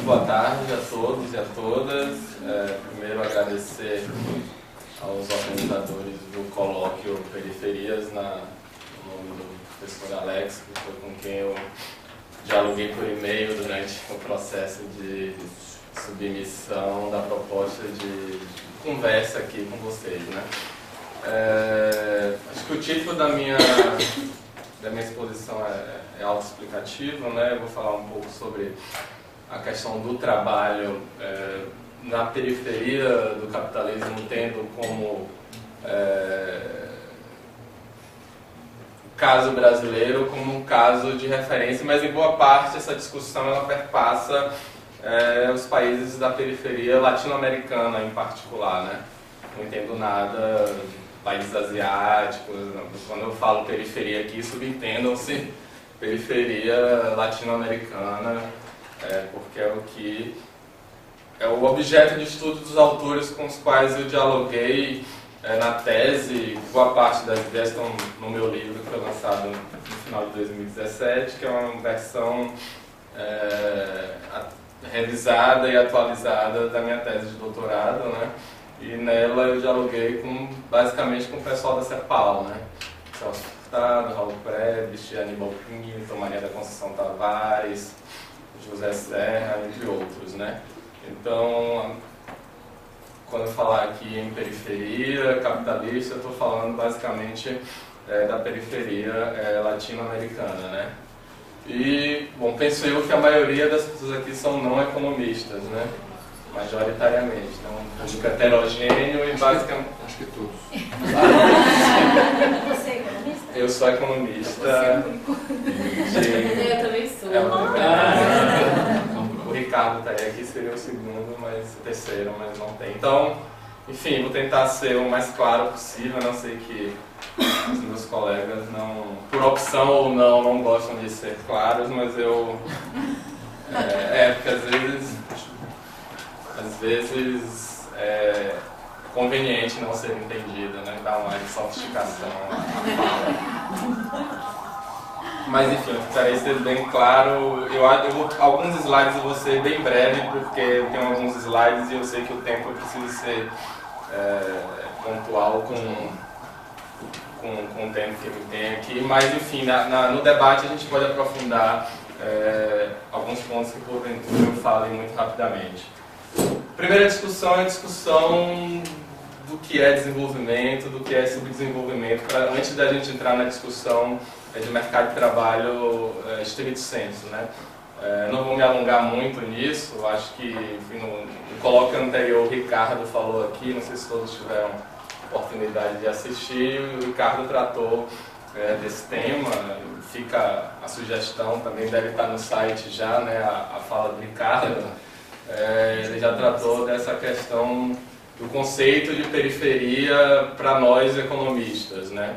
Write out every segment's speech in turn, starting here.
boa tarde a todos e a todas. Primeiro agradecer aos organizadores do colóquio Periferias, no nome do professor Alex, que foi com quem eu dialoguei por e-mail durante o processo de submissão da proposta de conversa aqui com vocês, né? Acho que o título da minha exposição é autoexplicativo, né? Eu vou falar um pouco sobre a questão do trabalho na periferia do capitalismo, tendo como o caso brasileiro como um caso de referência, mas em boa parte essa discussão ela perpassa os países da periferia latino-americana em particular, né? Não entendo nada de países asiáticos. Quando eu falo periferia aqui, subentendam-se periferia latino-americana, porque é o objeto de estudo dos autores com os quais eu dialoguei na tese. Boa parte das ideias estão no meu livro, que foi lançado no final de 2017, que é uma versão revisada e atualizada da minha tese de doutorado, né? E nela eu dialoguei basicamente com o pessoal da CEPAL, né? Celso Furtado, Raul Prebisch, Aníbal Pinto, Maria da Conceição Tavares, José Serra, entre outros, né? Então, quando eu falar aqui em periferia capitalista, eu estou falando basicamente da periferia latino-americana, né? E, bom, penso eu que a maioria das pessoas aqui são não economistas, né? Majoritariamente, então um público heterogêneo e basicamente... Acho que todos. Você é economista? Eu sou economista. Você é o único. Eu também sou. O Ricardo estaria aqui, seria o segundo, mas o terceiro, mas não tem. Então, enfim, vou tentar ser o mais claro possível. Não sei que os meus colegas, por opção ou não gostam de ser claros, mas eu... porque às vezes é conveniente não ser entendido, né? Dar uma sofisticação à fala. Mas enfim, eu tentarei ser bem claro. Alguns slides eu vou ser bem breve, porque eu tenho alguns slides e eu sei que o tempo precisa ser pontual com o tempo que ele tem aqui. Mas enfim, no debate a gente pode aprofundar alguns pontos que porventura eu fale muito rapidamente. Primeira discussão é a discussão do que é desenvolvimento, do que é subdesenvolvimento, antes da gente entrar na discussão de mercado de trabalho estrito sensu, né? Não vou me alongar muito nisso. Eu acho que no colóquio anterior o Ricardo falou aqui, não sei se todos tiveram oportunidade de assistir, o Ricardo tratou desse tema. Fica a sugestão, também deve estar no site já, né, a fala do Ricardo. Ele já tratou dessa questão do conceito de periferia para nós economistas, né?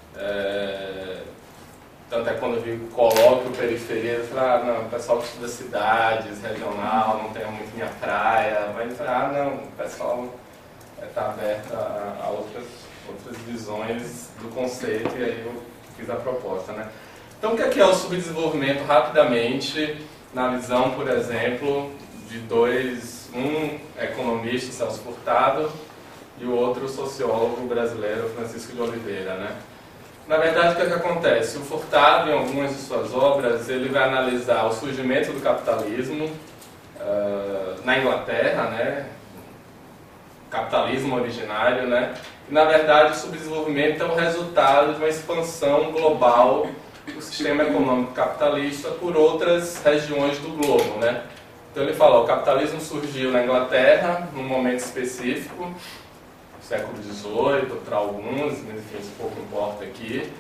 Tanto é quando eu vi colóquio periferia, eu falei, não, o pessoal que estuda cidades, regional, não tem muito minha praia, mas não, o pessoal está aberto a outras visões do conceito, e aí eu fiz a proposta, né? Então, o que é o subdesenvolvimento? Rapidamente, na visão, por exemplo, de um economista, Celso Furtado, e o outro sociólogo brasileiro, Francisco de Oliveira, né? Na verdade, o que acontece? O Furtado, em algumas de suas obras, ele vai analisar o surgimento do capitalismo na Inglaterra, né? Capitalismo originário, né? E, na verdade, o subdesenvolvimento é o resultado de uma expansão global do sistema econômico capitalista por outras regiões do globo, né? Então ele fala, o capitalismo surgiu na Inglaterra, num momento específico, século XVIII, para alguns, mas enfim, isso pouco importa aqui.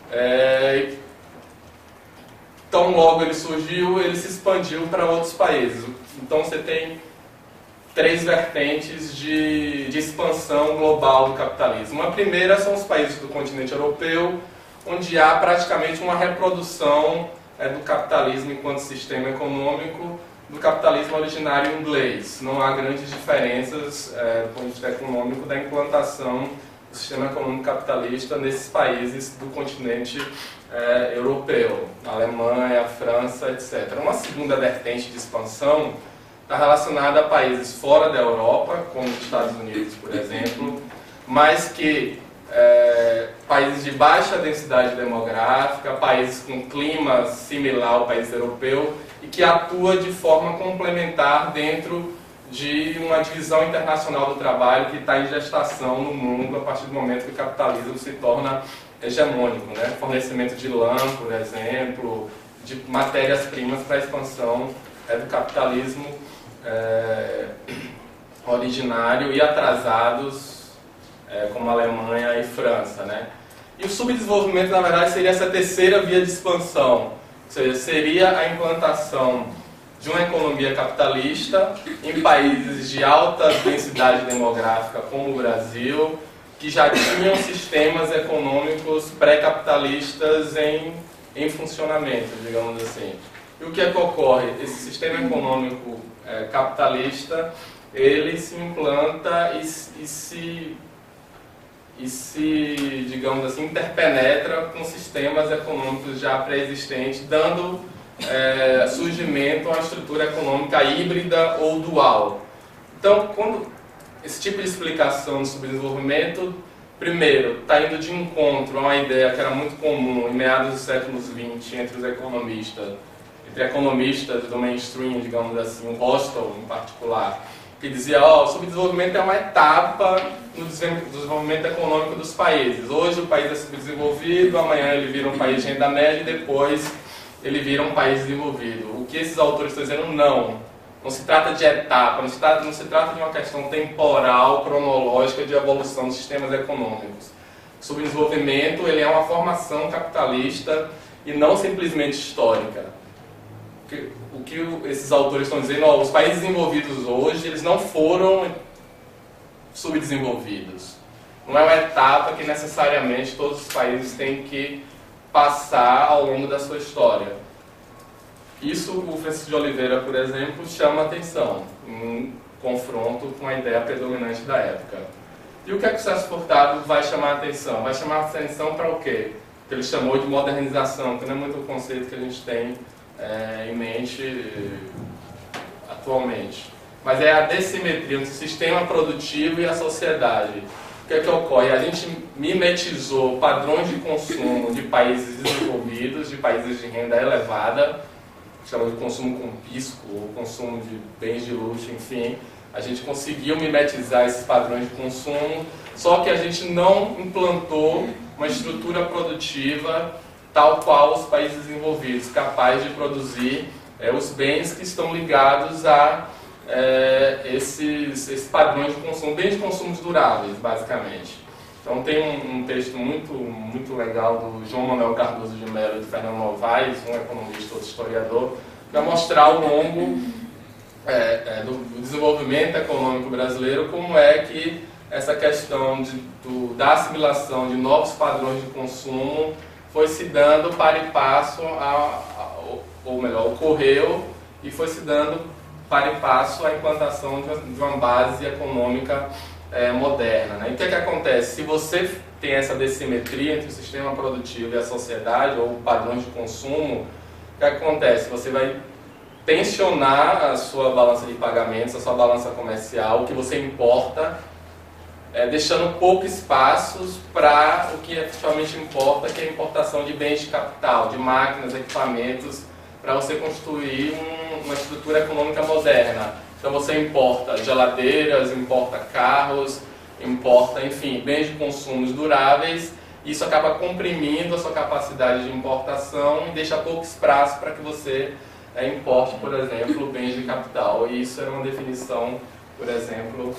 Então logo ele surgiu, ele se expandiu para outros países. Então você tem três vertentes de expansão global do capitalismo. A primeira são os países do continente europeu, onde há praticamente uma reprodução do capitalismo enquanto sistema econômico, do capitalismo originário inglês. Não há grandes diferenças do ponto de vista econômico da implantação do sistema econômico capitalista nesses países do continente europeu, a Alemanha, a França, etc. Uma segunda vertente de expansão está relacionada a países fora da Europa, como os Estados Unidos, por exemplo, mas que países de baixa densidade demográfica, países com clima similar ao país europeu e que atua de forma complementar dentro de uma divisão internacional do trabalho que está em gestação no mundo a partir do momento que o capitalismo se torna hegemônico, né? Fornecimento de lã, por exemplo, de matérias-primas para a expansão do capitalismo originário e atrasados, como Alemanha e França, né? E o subdesenvolvimento, na verdade, seria essa terceira via de expansão, ou seja, seria a implantação de uma economia capitalista em países de alta densidade demográfica, como o Brasil, que já tinham sistemas econômicos pré-capitalistas em funcionamento, digamos assim. E o que é que ocorre? Esse sistema econômico capitalista, ele se implanta e se, digamos assim, interpenetra com sistemas econômicos já pré-existentes, dando surgimento a uma estrutura econômica híbrida ou dual. Então, quando esse tipo de explicação do subdesenvolvimento, primeiro, está indo de encontro a uma ideia que era muito comum em meados do século XX entre os economistas, entre economistas do mainstream, digamos assim, o Hostel em particular, que dizia, o subdesenvolvimento é uma etapa no desenvolvimento econômico dos países. Hoje o país é subdesenvolvido, amanhã ele vira um país de renda média e depois ele vira um país desenvolvido. O que esses autores estão dizendo? Não se trata de etapa, não se trata de uma questão temporal, cronológica de evolução dos sistemas econômicos. O subdesenvolvimento ele é uma formação capitalista e não simplesmente histórica. O que esses autores estão dizendo, os países desenvolvidos hoje, eles não foram subdesenvolvidos. Não é uma etapa que necessariamente todos os países têm que passar ao longo da sua história. Isso o Francisco de Oliveira, por exemplo, chama a atenção em confronto com a ideia predominante da época. E o que é que o Celso Furtado vai chamar a atenção? Vai chamar a atenção para o quê? Que ele chamou de modernização, que não é muito o conceito que a gente tem em mente atualmente. Mas é a dissimetria entre o sistema produtivo e a sociedade. O que é que ocorre? A gente mimetizou padrões de consumo de países desenvolvidos, de países de renda elevada, chamamos de consumo com pisco, ou consumo de bens de luxo, enfim. A gente conseguiu mimetizar esses padrões de consumo, só que a gente não implantou uma estrutura produtiva tal qual os países desenvolvidos, capaz de produzir os bens que estão ligados a esses padrões de consumo, bens de consumo duráveis, basicamente. Então tem um texto muito legal do João Manuel Cardoso de Mello e do Fernando Novaes, um economista, outro historiador, para mostrar ao longo do desenvolvimento econômico brasileiro como é que essa questão da assimilação de novos padrões de consumo foi se dando para e passo, ou melhor, ocorreu e foi se dando para e passo a implantação de uma base econômica moderna, né? E o que é que acontece? Se você tem essa dissimetria entre o sistema produtivo e a sociedade, ou padrões de consumo, o que acontece? Você vai tensionar a sua balança de pagamentos, a sua balança comercial, o que você importa, deixando pouco espaços para o que efetivamente importa, que é a importação de bens de capital, de máquinas, equipamentos, para você construir uma estrutura econômica moderna. Então você importa geladeiras, importa carros, importa, enfim, bens de consumos duráveis. Isso acaba comprimindo a sua capacidade de importação e deixa pouco espaço para que você importe, por exemplo, bens de capital. E isso era uma definição, por exemplo,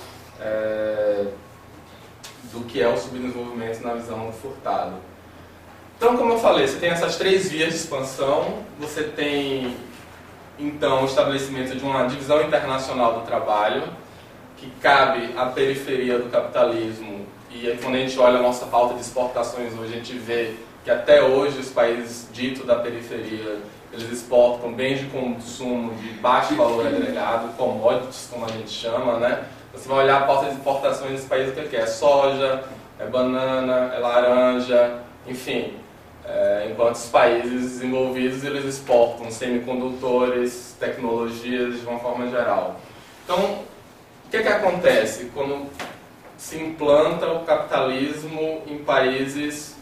do que é o subdesenvolvimento na visão do Furtado. Então, como eu falei, você tem essas três vias de expansão, você tem, então, o estabelecimento de uma divisão internacional do trabalho, que cabe à periferia do capitalismo, e aí, quando a gente olha a nossa falta de exportações hoje, a gente vê que até hoje os países ditos da periferia, eles exportam bens de consumo de baixo valor agregado, commodities, como a gente chama, né? Você vai olhar a pauta de exportações desse país, o que é? É soja, é banana, é laranja, enfim. enquanto os países desenvolvidos eles exportam semicondutores, tecnologias de uma forma geral. Então, o que acontece quando se implanta o capitalismo em países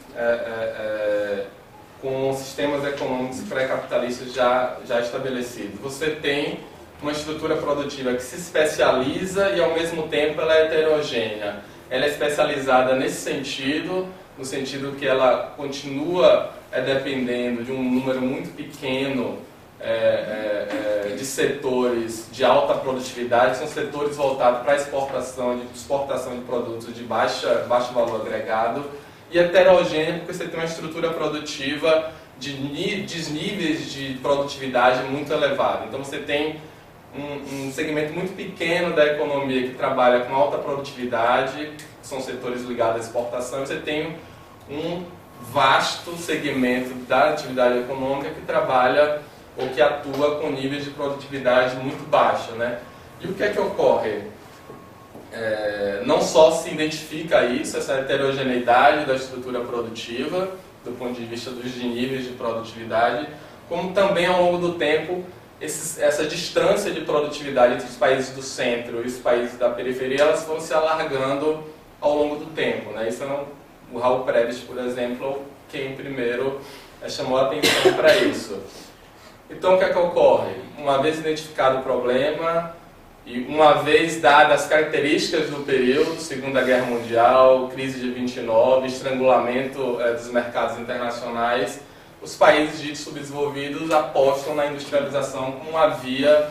com sistemas econômicos pré-capitalistas já estabelecidos? Você tem uma estrutura produtiva que se especializa e, ao mesmo tempo, ela é heterogênea. Ela é especializada nesse sentido, no sentido que ela continua dependendo de um número muito pequeno de setores de alta produtividade, são setores voltados para a exportação de produtos de baixo valor agregado, e heterogêneo porque você tem uma estrutura produtiva de níveis de produtividade muito elevado. Então você tem um segmento muito pequeno da economia que trabalha com alta produtividade, que são setores ligados à exportação, e você tem um vasto segmento da atividade econômica que trabalha ou que atua com níveis de produtividade muito baixo, né? E o que é que ocorre? Não só se identifica isso, essa heterogeneidade da estrutura produtiva, do ponto de vista dos níveis de produtividade, como também ao longo do tempo essa distância de produtividade entre os países do centro e os países da periferia, elas vão se alargando ao longo do tempo, né? Isso o Raul Prebisch, por exemplo, quem primeiro chamou a atenção para isso. Então, o que é que ocorre? Uma vez identificado o problema e uma vez dadas as características do período, Segunda Guerra Mundial, crise de 29, estrangulamento dos mercados internacionais, os países ditos subdesenvolvidos apostam na industrialização como a via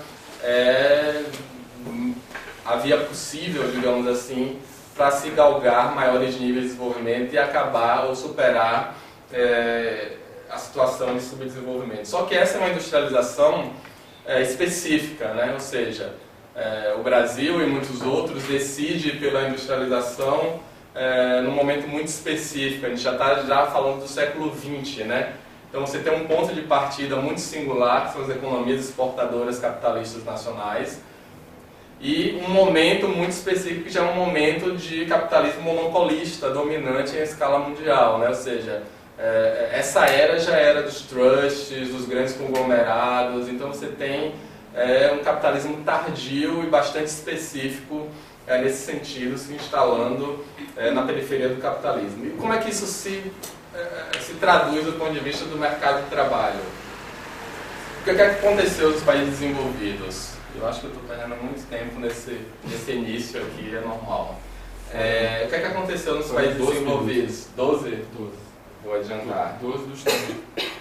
possível, digamos assim, para se galgar maiores níveis de desenvolvimento e acabar ou superar a situação de subdesenvolvimento. Só que essa é uma industrialização específica, né? Ou seja, o Brasil e muitos outros decidem pela industrialização num momento muito específico. A gente já está falando do século XX, né? Então você tem um ponto de partida muito singular, que são as economias exportadoras capitalistas nacionais, e um momento muito específico, que já é um momento de capitalismo monopolista, dominante em escala mundial, né? Ou seja, essa era já era dos trusts, dos grandes conglomerados, então você tem um capitalismo tardio e bastante específico nesse sentido, se instalando na periferia do capitalismo. E como é que isso se traduz do ponto de vista do mercado de trabalho? O que é que aconteceu nos países desenvolvidos? Eu acho que eu estou perdendo muito tempo nesse início aqui, é normal. O que é que aconteceu nos países desenvolvidos? 12? 12. Vou adiantar. 12 dos 30.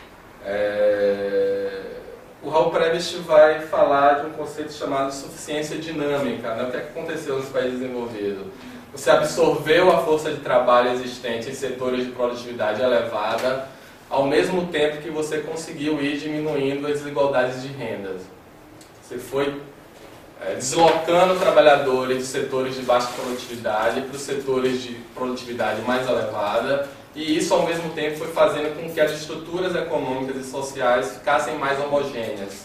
O Raul Prebisch vai falar de um conceito chamado suficiência dinâmica, né? O que é que aconteceu nos países desenvolvidos? Você absorveu a força de trabalho existente em setores de produtividade elevada, ao mesmo tempo que você conseguiu ir diminuindo as desigualdades de rendas. Você foi deslocando trabalhadores de setores de baixa produtividade para os setores de produtividade mais elevada, e isso ao mesmo tempo foi fazendo com que as estruturas econômicas e sociais ficassem mais homogêneas.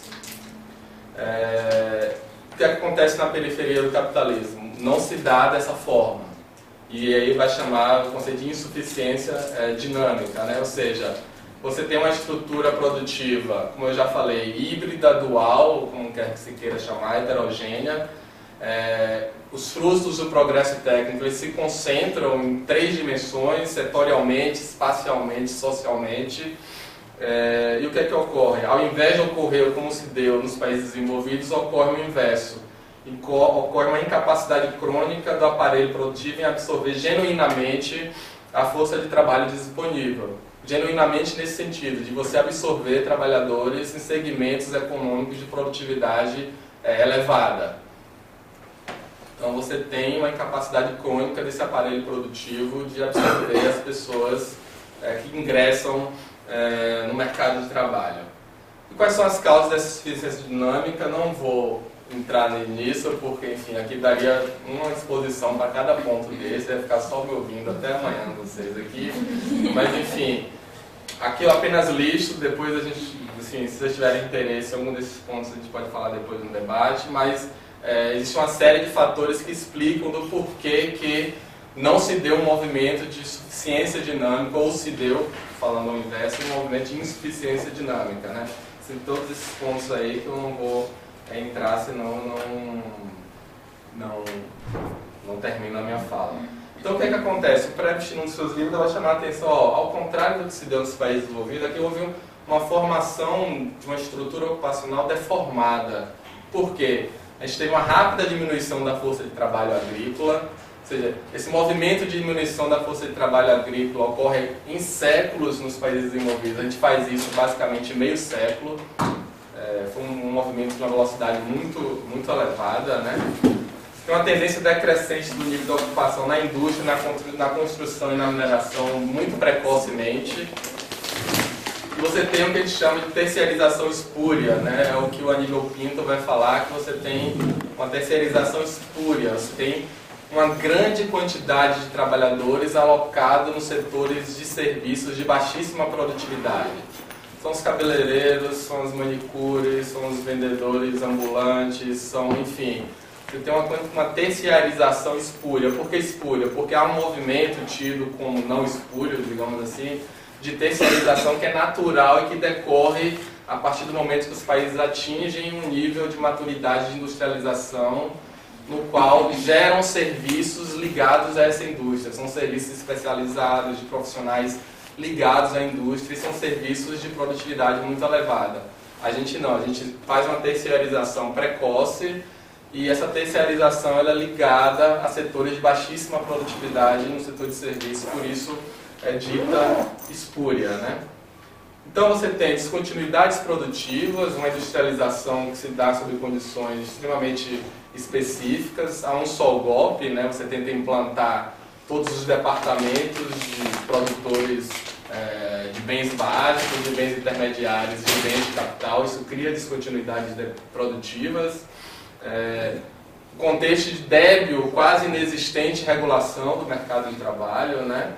O que acontece na periferia do capitalismo? Não se dá dessa forma. E aí vai chamar o conceito de insuficiência dinâmica, né? Ou seja, você tem uma estrutura produtiva, como eu já falei, híbrida, dual, ou como quer que se queira chamar, heterogênea. Os frutos do progresso técnico eles se concentram em 3 dimensões, setorialmente, espacialmente, socialmente. E o que é que ocorre? Ao invés de ocorrer como se deu nos países desenvolvidos, ocorre o inverso. Ocorre uma incapacidade crônica do aparelho produtivo em absorver genuinamente a força de trabalho disponível. Genuinamente nesse sentido, de você absorver trabalhadores em segmentos econômicos de produtividade elevada. Então você tem uma incapacidade crônica desse aparelho produtivo de absorver as pessoas que ingressam no mercado de trabalho. E quais são as causas dessa insuficiência dinâmica? Não vou entrar nisso, porque, enfim, aqui daria uma exposição para cada ponto desse, vai ficar só me ouvindo até amanhã vocês aqui. Mas, enfim, aqui eu apenas listo, depois a gente, assim, se vocês tiverem interesse em algum desses pontos, a gente pode falar depois no debate, mas existe uma série de fatores que explicam do porquê que não se deu um movimento de suficiência eficiência dinâmica, ou se deu, falando ao inverso, um movimento de insuficiência dinâmica, né? Tem todos esses pontos aí que eu não vou entrar, senão não termino a minha fala. Então o que acontece? O Prebisch, num dos seus livros, vai chamar a atenção, ao contrário do que se deu nos países desenvolvidos, aqui houve uma formação de uma estrutura ocupacional deformada. Por quê? A gente teve uma rápida diminuição da força de trabalho agrícola, ou seja, esse movimento de diminuição da força de trabalho agrícola ocorre em séculos nos países desenvolvidos. A gente faz isso basicamente meio século. Foi um movimento de uma velocidade muito elevada, né? Tem uma tendência decrescente do nível da ocupação na indústria, na construção e na mineração muito precocemente. E você tem o que a gente chama de terciarização espúria, né? É o que o Aníbal Pinto vai falar, que você tem uma terciarização espúria. Você tem uma grande quantidade de trabalhadores alocados nos setores de serviços de baixíssima produtividade. São os cabeleireiros, são os manicures, são os vendedores ambulantes, enfim... Você tem uma terciarização espúria. Por que espúria? Porque há um movimento tido como não espúrio, digamos assim, de terciarização que é natural e que decorre a partir do momento que os países atingem um nível de maturidade de industrialização no qual geram serviços ligados a essa indústria. São serviços especializados, de profissionais ligados à indústria e são serviços de produtividade muito elevada. A gente não, a gente faz uma terciarização precoce. E essa terciarização ela é ligada a setores de baixíssima produtividade no setor de serviço, por isso é dita espúria, né? Então você tem descontinuidades produtivas, uma industrialização que se dá sob condições extremamente específicas, a um só golpe, né? Você tenta implantar todos os departamentos de produtores de bens básicos, de bens intermediários e de bens de capital, isso cria descontinuidades produtivas. Contexto de débil, quase inexistente regulação do mercado de trabalho, né?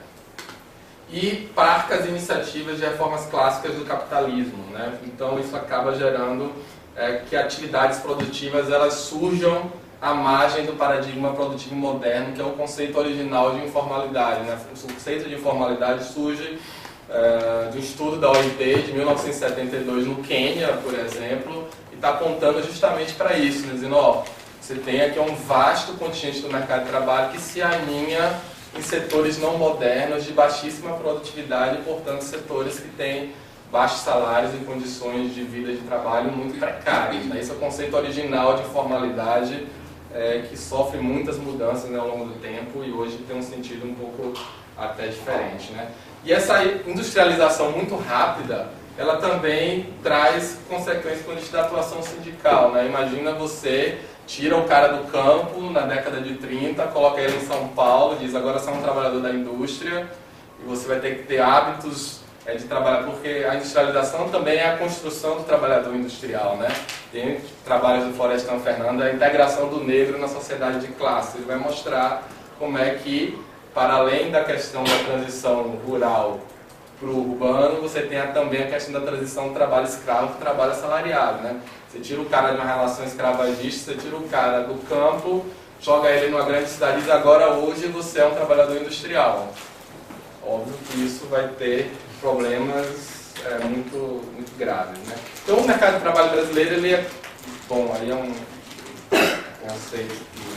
E parcas iniciativas de reformas clássicas do capitalismo, né? Então isso acaba gerando que atividades produtivas elas surjam à margem do paradigma produtivo moderno, que é o conceito original de informalidade, né? O conceito de informalidade surge de um estudo da OIT de 1972 no Quênia, por exemplo, está apontando justamente para isso, né? Dizendo, você tem aqui um vasto contingente do mercado de trabalho que se aninha em setores não modernos de baixíssima produtividade e, portanto, setores que têm baixos salários e condições de vida de trabalho muito precárias, né? Esse é o conceito original de informalidade que sofre muitas mudanças, né, ao longo do tempo e hoje tem um sentido um pouco até diferente, né? E essa industrialização muito rápida ela também traz consequências quando a gente dá atuação sindical, né? Imagina você tira o cara do campo na década de 30, coloca ele em São Paulo, diz agora você é um trabalhador da indústria e você vai ter que ter hábitos de trabalhar, porque a industrialização também é a construção do trabalhador industrial, né? Tem trabalhos do Florestan Fernandes, a integração do negro na sociedade de classe. Ele vai mostrar como é que, para além da questão da transição rural para o urbano, você tem também a questão da transição do trabalho escravo para o trabalho assalariado, né? Você tira o cara de uma relação escravagista, você tira o cara do campo, joga ele numa grande cidade e diz agora hoje você é um trabalhador industrial. Óbvio que isso vai ter problemas muito graves, né? Então o mercado de trabalho brasileiro, ele é, bom, aí é um conceito,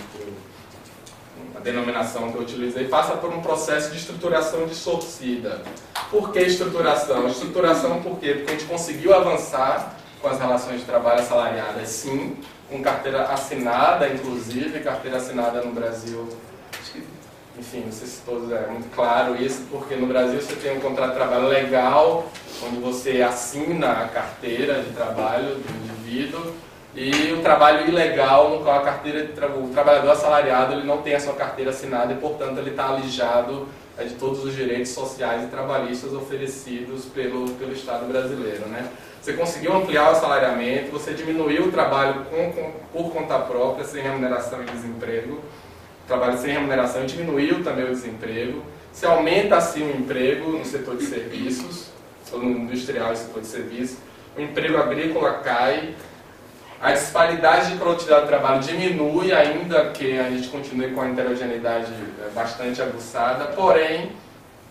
a denominação que eu utilizei, passa por um processo de estruturação distorcida. Por que estruturação? Estruturação por quê? Porque a gente conseguiu avançar com as relações de trabalho assalariadas, sim, com carteira assinada, inclusive, carteira assinada no Brasil. Acho que, enfim, não sei se todos é muito claro isso, porque no Brasil você tem um contrato de trabalho legal, onde você assina a carteira de trabalho do indivíduo, e o trabalho ilegal, no qual o trabalhador assalariado ele não tem a sua carteira assinada e, portanto, ele está alijado de todos os direitos sociais e trabalhistas oferecidos pelo Estado brasileiro, né? Você conseguiu ampliar o assalariamento, você diminuiu o trabalho por conta própria, sem remuneração e desemprego, o trabalho sem remuneração diminuiu também o desemprego, você aumenta assim o emprego no setor de serviços, no industrial e setor de serviços, o emprego agrícola cai, a disparidade de produtividade do trabalho diminui, ainda que a gente continue com a heterogeneidade bastante aguçada, porém,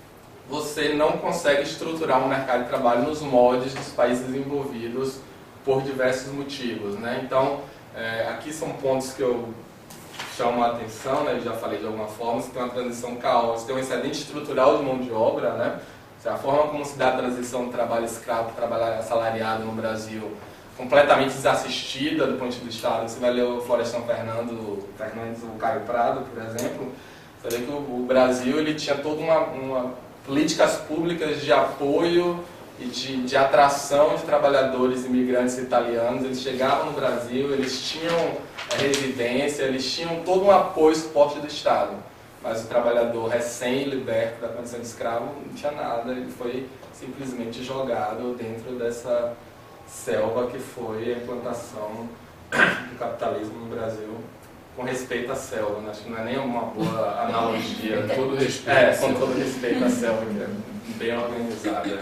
você não consegue estruturar um mercado de trabalho nos moldes dos países desenvolvidos por diversos motivos, né? Então, aqui são pontos que eu chamo a atenção, né? Eu já falei de alguma forma, você tem uma transição caótica, tem um excedente estrutural de mão de obra, né? A forma como se dá a transição do trabalho escravo para trabalho assalariado no Brasil, completamente desassistida do ponto de vista do Estado. Você vai ler o Florestan Fernandes, o Caio Prado, por exemplo, você vê que o Brasil ele tinha toda uma políticas públicas de apoio e de atração de trabalhadores imigrantes italianos. Eles chegavam no Brasil, eles tinham residência, eles tinham todo um apoio e suporte do Estado. Mas o trabalhador recém-liberto da condição de escravo não tinha nada, ele foi simplesmente jogado dentro dessa selva que foi a implantação do capitalismo no Brasil, com respeito à selva, né? Acho que não é nem uma boa analogia. Todo respeito. Com todo respeito à selva, que é bem organizada.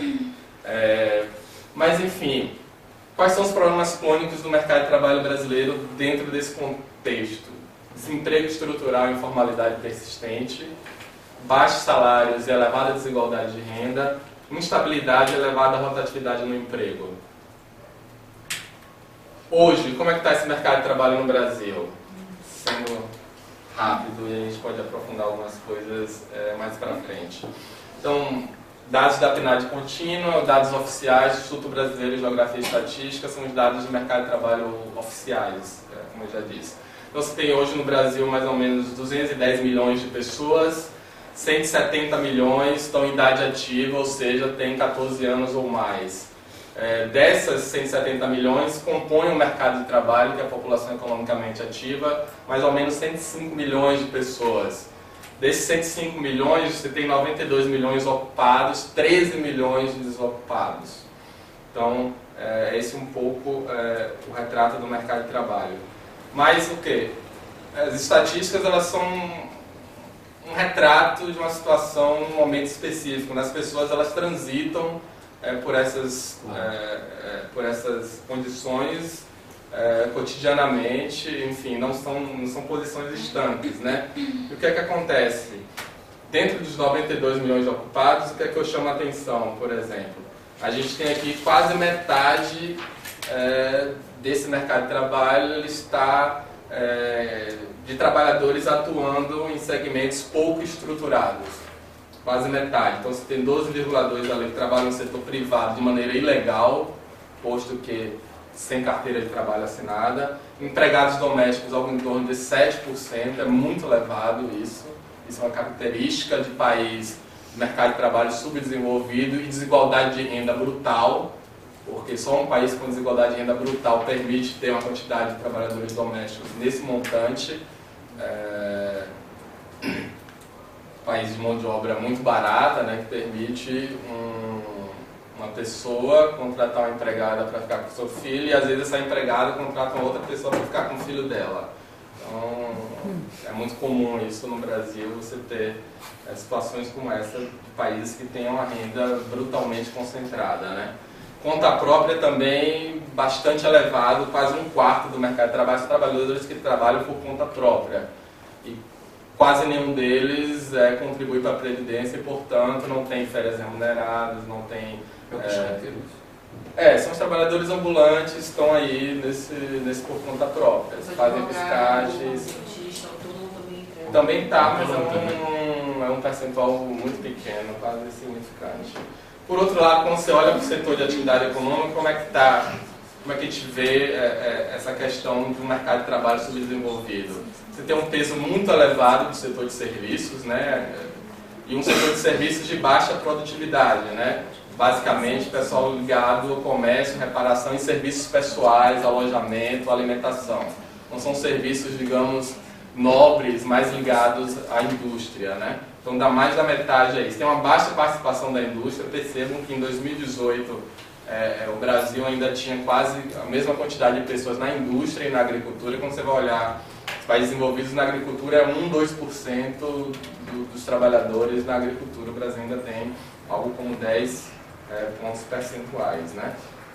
Mas, enfim, quais são os problemas crônicos do mercado de trabalho brasileiro dentro desse contexto? Desemprego estrutural e informalidade persistente, baixos salários e elevada desigualdade de renda, instabilidade e elevada rotatividade no emprego. Hoje, como é que está esse mercado de trabalho no Brasil? Sendo rápido, e a gente pode aprofundar algumas coisas mais para frente. Então, dados da PNAD contínua, dados oficiais do Instituto Brasileiro de Geografia e Estatística, são os dados do mercado de trabalho oficiais, como eu já disse. Então, você tem hoje no Brasil mais ou menos 210 milhões de pessoas, 170 milhões estão em idade ativa, ou seja, têm 14 anos ou mais. Dessas 170 milhões, compõem o mercado de trabalho, que é a população economicamente ativa, mais ou menos 105 milhões de pessoas. Desses 105 milhões, você tem 92 milhões ocupados, 13 milhões de desocupados. Então, esse é um pouco o retrato do mercado de trabalho. Mas o quê? As estatísticas, elas são um retrato de uma situação, um momento específico. As pessoas, elas transitam por essas condições cotidianamente, enfim, não são posições estanques, né? E o que é que acontece? Dentro dos 92 milhões de ocupados, o que é que eu chamo a atenção, por exemplo? A gente tem aqui quase metade desse mercado de trabalho, ele está de trabalhadores atuando em segmentos pouco estruturados. Quase metade. Então você tem 12,2% ali que trabalham no setor privado de maneira ilegal, posto que sem carteira de trabalho assinada. Empregados domésticos, algo em torno de 7%, é muito elevado isso. Isso é uma característica de país, de mercado de trabalho subdesenvolvido e desigualdade de renda brutal, porque só um país com desigualdade de renda brutal permite ter uma quantidade de trabalhadores domésticos nesse montante. País de mão de obra muito barata, né, que permite uma pessoa contratar uma empregada para ficar com seu filho e às vezes essa empregada contrata uma outra pessoa para ficar com o filho dela. Então, é muito comum isso no Brasil, você ter situações como essa de países que têm uma renda brutalmente concentrada, né? Conta própria também bastante elevado, quase 1/4 do mercado de trabalho são trabalhadores que trabalham por conta própria. E quase nenhum deles contribui para a Previdência e, portanto, não tem férias remuneradas, não tem... são os trabalhadores ambulantes, estão aí nesse por conta própria. Fazem piscates. Também está, mas é um percentual muito pequeno, quase insignificante. Por outro lado, quando você olha para o setor de atividade econômica, como é que está? Como é que a gente vê essa questão do mercado de trabalho subdesenvolvido? Você tem um peso muito elevado do setor de serviços, né? E um setor de serviços de baixa produtividade, né? Basicamente, pessoal ligado ao comércio, reparação e serviços pessoais, alojamento, alimentação. Não são serviços, digamos, nobres, mais ligados à indústria, né? Então, dá mais da metade aí. Tem uma baixa participação da indústria. Percebam que em 2018 o Brasil ainda tinha quase a mesma quantidade de pessoas na indústria e na agricultura. Quando você vai olhar os países envolvidos na agricultura, 1-2% dos trabalhadores na agricultura. O Brasil ainda tem algo como 10 pontos percentuais, né?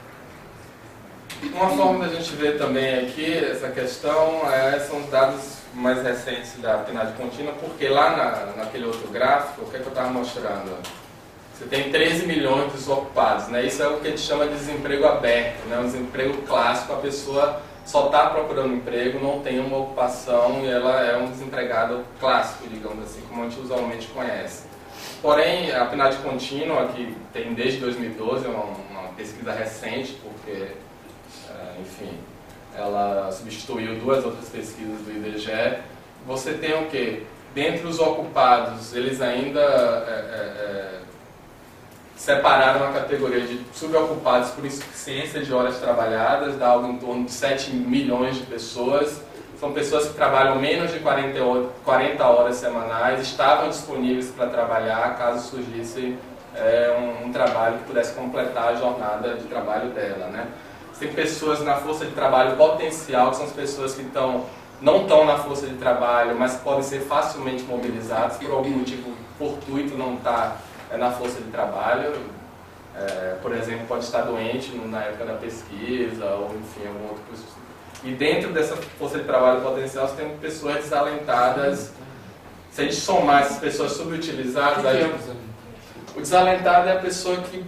Uma forma da gente ver também aqui essa questão são os dados mais recentes da PNAD contínua, porque lá naquele outro gráfico, o que é que eu estava mostrando? Você tem 13 milhões de desocupados, né? Isso é o que a gente chama de desemprego aberto, né? Um desemprego clássico, a pessoa só está procurando emprego, não tem uma ocupação e ela é um desempregado clássico, digamos assim, como a gente usualmente conhece. Porém, a PNAD contínua, que tem desde 2012, é uma pesquisa recente, porque, enfim, ela substituiu 2 outras pesquisas do IBGE. Você tem o quê? Dentre os ocupados, eles ainda separaram a categoria de subocupados por insuficiência de horas trabalhadas, dá algo em torno de 7 milhões de pessoas. São pessoas que trabalham menos de 40 horas semanais, estavam disponíveis para trabalhar caso surgisse um trabalho que pudesse completar a jornada de trabalho dela, né? Tem pessoas na força de trabalho potencial, que são as pessoas que não estão na força de trabalho, mas podem ser facilmente mobilizadas, por algum motivo fortuito não estar na força de trabalho. Por exemplo, pode estar doente na época da pesquisa, ou enfim, algum outro. E dentro dessa força de trabalho potencial, você tem pessoas desalentadas. Se a gente somar essas pessoas subutilizadas, o desalentado é a pessoa que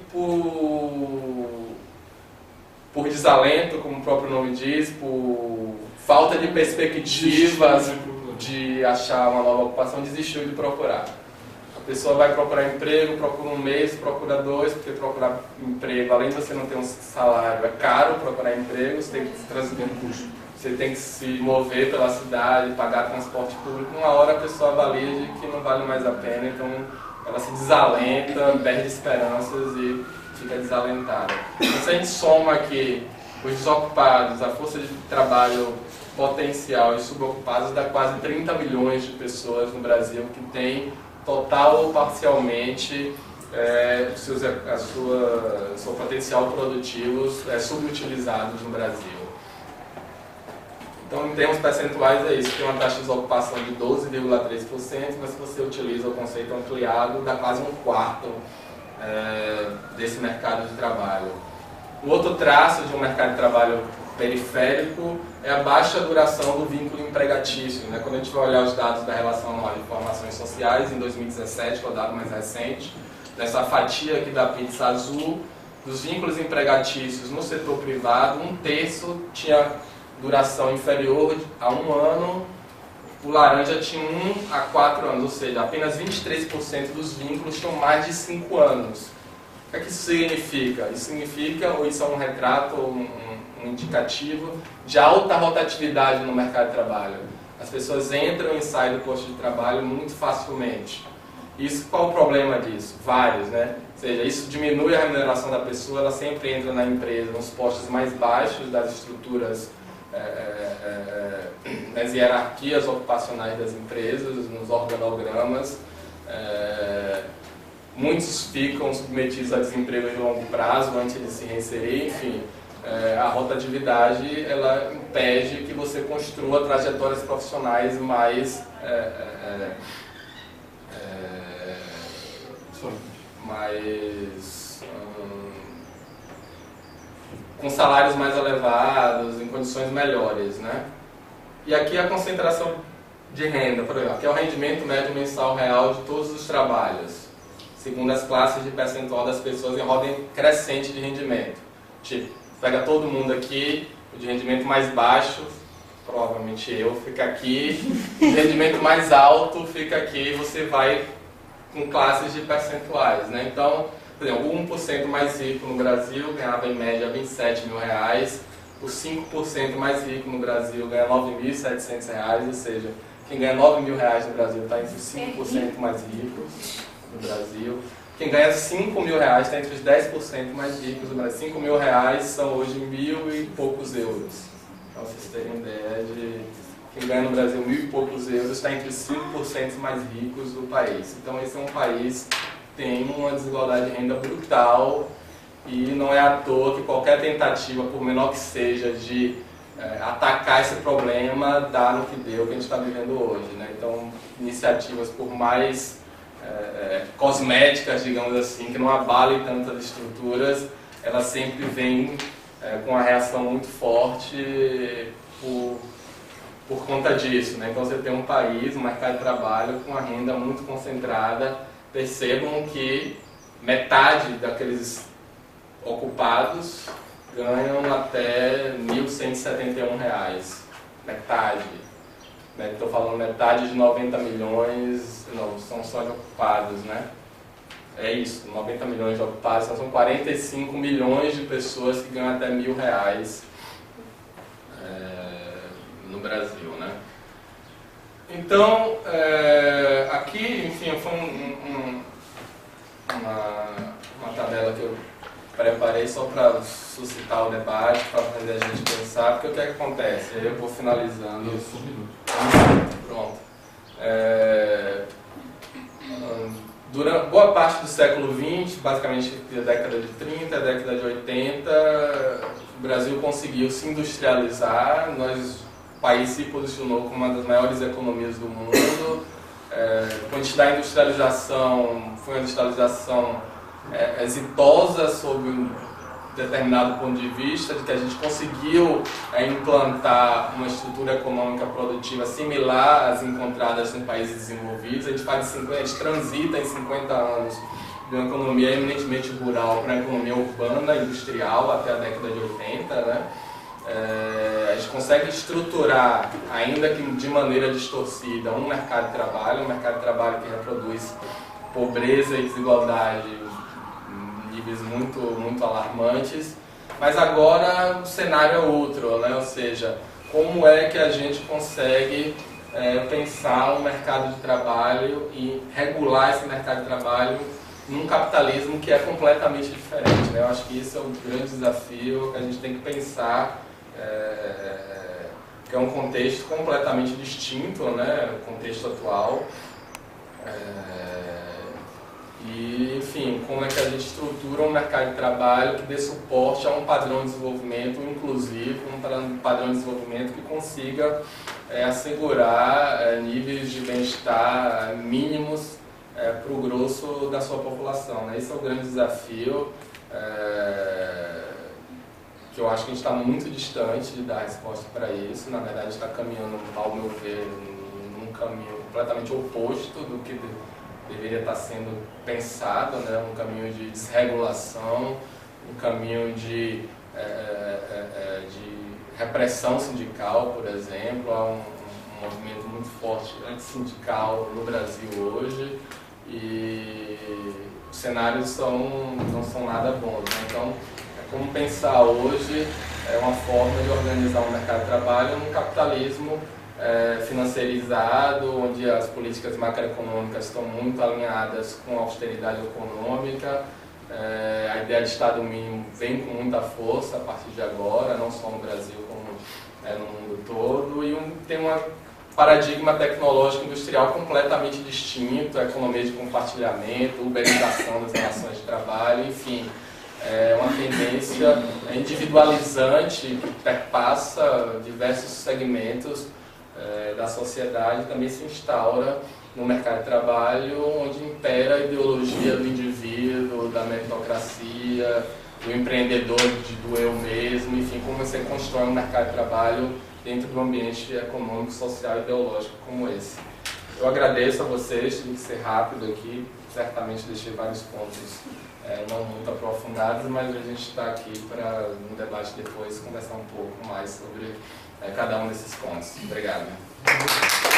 por desalento, como o próprio nome diz, por falta de perspectivas de achar uma nova ocupação, desistiu de procurar. A pessoa vai procurar emprego, procura um mês, procura 2, porque procurar emprego, além de você não ter um salário, é caro procurar emprego, você tem que se mover pela cidade, pagar transporte público. Uma hora a pessoa avalia de que não vale mais a pena, então ela se desalenta, perde esperanças e fica desalentada. Então, se a gente soma aqui os desocupados, a força de trabalho potencial e subocupados, dá quase 30 milhões de pessoas no Brasil que têm total ou parcialmente seu potencial produtivo subutilizados no Brasil. Então, em termos percentuais, é isso. Tem uma taxa de desocupação de 12,3%, mas se você utiliza o conceito ampliado, dá quase 1/4 desse mercado de trabalho. O outro traço de um mercado de trabalho periférico é a baixa duração do vínculo empregatício, né? Quando a gente vai olhar os dados da Relação Anual de Informações Sociais, em 2017, que é o dado mais recente, dessa fatia aqui da pizza azul, dos vínculos empregatícios no setor privado, 1/3 tinha duração inferior a 1 ano, o laranja tinha 1 a 4 anos, ou seja, apenas 23% dos vínculos tinham mais de 5 anos. O que é que isso significa? Isso significa, ou isso é um retrato, um indicativo de alta rotatividade no mercado de trabalho. As pessoas entram e saem do posto de trabalho muito facilmente. Isso, qual o problema disso? Vários, né? Ou seja, isso diminui a remuneração da pessoa, ela sempre entra na empresa nos postos mais baixos das estruturas, nas hierarquias ocupacionais das empresas, nos organogramas. Muitos ficam submetidos a desemprego de longo prazo antes de se reinserir, enfim. A rotatividade, ela impede que você construa trajetórias profissionais mais com salários mais elevados, em condições melhores, né? E aqui a concentração de renda, por exemplo, aqui é o rendimento médio mensal real de todos os trabalhos, segundo as classes de percentual das pessoas em ordem crescente de rendimento. Tipo, pega todo mundo aqui, o de rendimento mais baixo, provavelmente eu, fica aqui, o de rendimento mais alto fica aqui, você vai com classes de percentuais, né? Então, por exemplo, o 1% mais rico no Brasil ganhava em média R$27 mil, o 5% mais rico no Brasil ganha R$9.700, ou seja, quem ganha R$9 mil no Brasil está entre os 5% mais ricos do Brasil. Quem ganha R$5 mil está entre os 10% mais ricos do Brasil. R$5 mil são hoje 1.000 e poucos euros. Então, vocês terem ideia de quem ganha no Brasil 1.000 e poucos euros está entre os 5% mais ricos do país. Então, esse é um país que tem uma desigualdade de renda brutal e não é à toa que qualquer tentativa, por menor que seja, de atacar esse problema dá no que deu que a gente está vivendo hoje, né? Então, iniciativas por mais cosméticas, digamos assim, que não abalem tantas estruturas, elas sempre vêm com uma reação muito forte por conta disso, né? Então você tem um país, um mercado de trabalho com uma renda muito concentrada. Percebam que metade daqueles ocupados ganham até R$ 1.171. Metade. Estou falando metade de 90 milhões, não, são só de ocupados, né? É isso, 90 milhões de ocupados, então são 45 milhões de pessoas que ganham até R$ 1.000 no Brasil, né? Então, aqui, enfim, foi uma tabela que eu preparei só para suscitar o debate, para fazer a gente pensar, porque o que é que acontece? Aí eu vou finalizando. Isso, 1 minuto. Pronto. Durante boa parte do século XX, basicamente da década de 30, década de 80, o Brasil conseguiu se industrializar, o país se posicionou como uma das maiores economias do mundo. Quando da industrialização, foi uma industrialização exitosa sob um determinado ponto de vista, de que a gente conseguiu implantar uma estrutura econômica produtiva similar às encontradas em países desenvolvidos. A gente transita em 50 anos de uma economia eminentemente rural para uma economia urbana, industrial, até a década de 80, né? A gente consegue estruturar, ainda que de maneira distorcida, um mercado de trabalho que reproduz pobreza e desigualdade em níveis muito, muito alarmantes, mas agora o cenário é outro, né? Ou seja, como é que a gente consegue pensar um mercado de trabalho e regular esse mercado de trabalho num capitalismo que é completamente diferente, né? Eu acho que isso é um grande desafio que a gente tem que pensar, que é um contexto completamente distinto, né? O contexto atual. E, enfim, como é que a gente estrutura um mercado de trabalho que dê suporte a um padrão de desenvolvimento inclusivo, um padrão de desenvolvimento que consiga assegurar níveis de bem-estar mínimos para o grosso da sua população, né? Esse é o grande desafio, que eu acho que a gente está muito distante de dar resposta para isso. Na verdade, está caminhando, ao meu ver, num caminho completamente oposto do que deveria estar sendo pensado, né? Um caminho de desregulação, um caminho de repressão sindical, por exemplo. Há um movimento muito forte antissindical no Brasil hoje e os cenários não são nada bons, né? Então, como pensar hoje uma forma de organizar um mercado de trabalho num capitalismo financiarizado, onde as políticas macroeconômicas estão muito alinhadas com a austeridade econômica. A ideia de Estado mínimo vem com muita força a partir de agora, não só no Brasil, como no mundo todo, e tem um paradigma tecnológico industrial completamente distinto, a economia de compartilhamento, uberização das relações de trabalho, enfim. Uma tendência individualizante que perpassa diversos segmentos da sociedade, também se instaura no mercado de trabalho, onde impera a ideologia do indivíduo, da meritocracia, do empreendedor, do eu mesmo, enfim, como você constrói um mercado de trabalho dentro de um ambiente econômico, social e ideológico como esse. Eu agradeço a vocês, tive que ser rápido aqui, certamente deixei vários pontos não muito aprofundados, mas a gente está aqui para, no debate depois, conversar um pouco mais sobre cada um desses pontos. Obrigado.